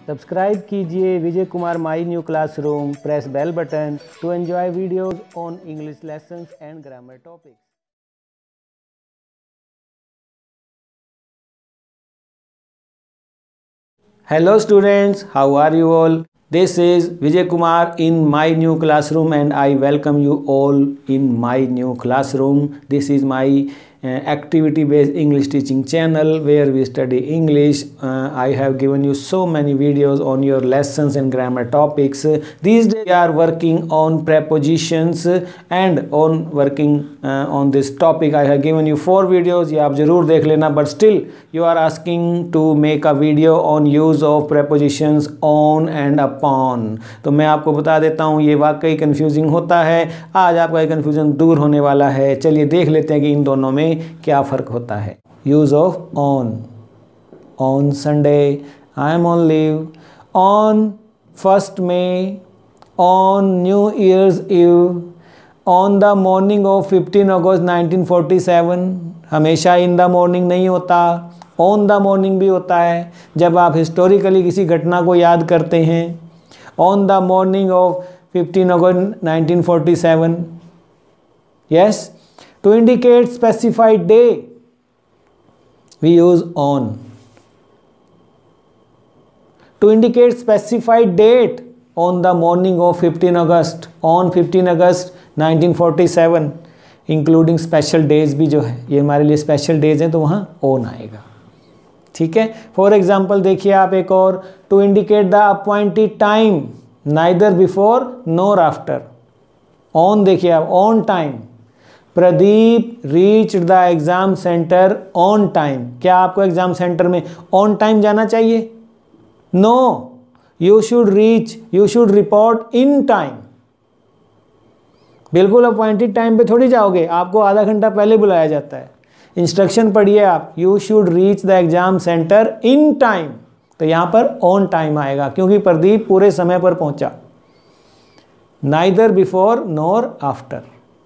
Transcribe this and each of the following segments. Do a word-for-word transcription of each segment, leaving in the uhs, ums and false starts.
Subscribe कीजिए Vijay Kumar my new classroom, press bell button to enjoy videos on English lessons and grammar topics. Hello students, how are you all? This is Vijay Kumar in my new classroom and I welcome you all in my new classroom. This is my uh, activity based English teaching channel where we study English. Uh, I have given you so many videos on your lessons and grammar topics. These days we are working on prepositions and on working uh, on this topic. I have given you four videos. ये आप जरूर देख लेना, but still you are asking to make a video on use of prepositions on and upon. तो मैं आपको बता देता हूँ ये वाकई कंफ्यूजिंग होता है। आज आपका ये कंफ्यूजन दूर होने वाला है। चलिए देख लेते हैं कि इन दोनों में क्या फ़र्क होता है। Use of on, on Sunday, I am on leave, on first में, on new year's eve, on the morning of fifteen August nineteen forty seven. हमेशा इन द मॉर्निंग नहीं होता, ऑन द मॉर्निंग भी होता है जब आप हिस्टोरिकली किसी घटना को याद करते हैं। On the morning of fifteen August nineteen forty seven. Yes, to indicate specified day we use on. To indicate specified date on the morning of fifteen August, on fifteen August nineteen forty seven, including special days भी जो है ये हमारे लिए special days हैं तो वहाँ on आएगा। ठीक है। फॉर एग्जाम्पल देखिए आप एक और, to indicate the appointed time neither before nor after. On देखिए आप, on time, Pradeep reach the exam centre on time. क्या आपको एग्जाम सेंटर में ऑन टाइम जाना चाहिए? No, you should reach, you should report in time. बिल्कुल appointed time पे थोड़ी जाओगे, आपको आधा घंटा पहले बुलाया जाता है। इंस्ट्रक्शन पढ़िए आप, you should reach the exam centre in time, तो यहाँ पर ऑन टाइम आएगा क्योंकि प्रदीप पूरे समय पर पहुंचा। Neither before nor after.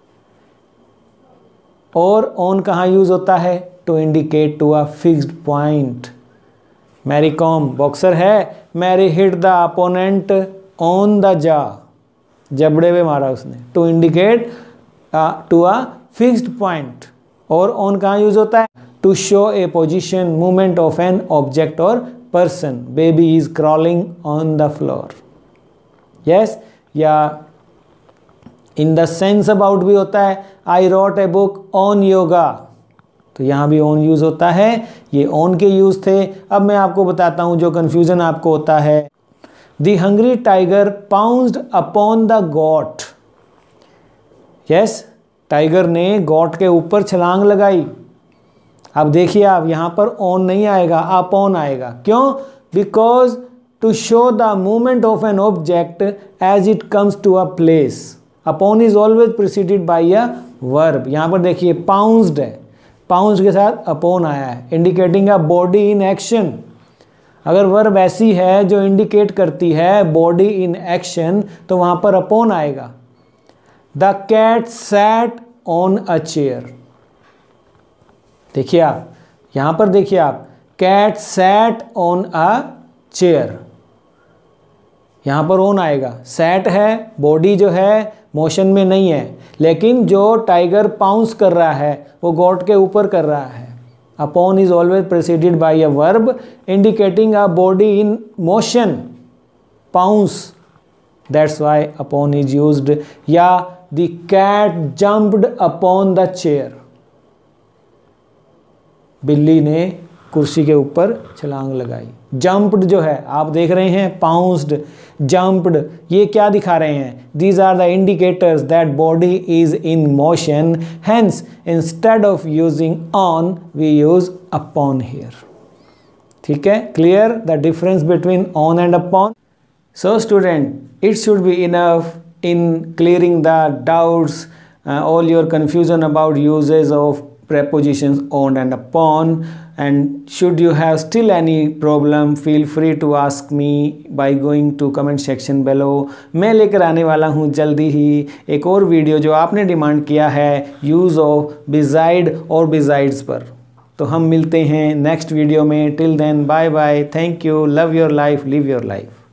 और ऑन कहाँ यूज होता है? To indicate to a fixed point. Mary Kom boxer है, Mary hit the opponent on the jaw, जबड़े में मारा उसने। To indicate to a fixed point. और ऑन कहाँ यूज होता है? To show a position, movement of an object और person. Baby is crawling on the floor. Yes, या इन द सेंस अबाउट भी होता है, I wrote a book on yoga, तो यहाँ भी ऑन यूज होता है। ये ऑन के यूज थे। अब मैं आपको बताता हूँ जो कंफ्यूजन आपको होता है। The hungry tiger pounced upon the goat. Yes, tiger ने गॉट के ऊपर छलांग लगाई। अब देखिए आप, यहाँ पर ऑन नहीं आएगा, अपॉन आएगा। क्यों? Because to show the movement of an object as it comes to a place. Upon is always preceded by a verb. यहाँ पर देखिए पाउंस्ड है, पाउंस्ड के साथ अपॉन आया है, indicating a body in action. अगर वर्ब ऐसी है जो इंडिकेट करती है बॉडी इन एक्शन तो वहाँ पर अपॉन आएगा। The cat sat on a chair. देखिए आप, यहां पर देखिए आप, cat sat on a chair, यहां पर ऑन आएगा। सैट है, बॉडी जो है मोशन में नहीं है, लेकिन जो टाइगर पाउंस कर रहा है वो गॉट के ऊपर कर रहा है। Upon is always preceded by a verb indicating a body in motion, pounce, that's why upon is used. या The cat jumped upon the chair. बिल्ली ने कुर्सी के ऊपर छलांग लगाई। Jumped जो है आप देख रहे हैं, pounced, jumped, ये क्या दिखा रहे हैं? These are the indicators that body is in motion. Hence, instead of using on, we use upon here. ठीक है? Clear the difference between on and upon? So student, it should be enough in clearing the doubts, uh, all your confusion about uses of prepositions on and upon. And should you have still any problem, feel free to ask me by going to comment section below. मैं लेकर आने वाला हूँ जल्दी ही एक और video जो आपने डिमांड किया है यूज़ ऑफ beside और besides पर। तो हम मिलते हैं नेक्स्ट वीडियो में। Till then bye bye, thank you, love your life, live your life.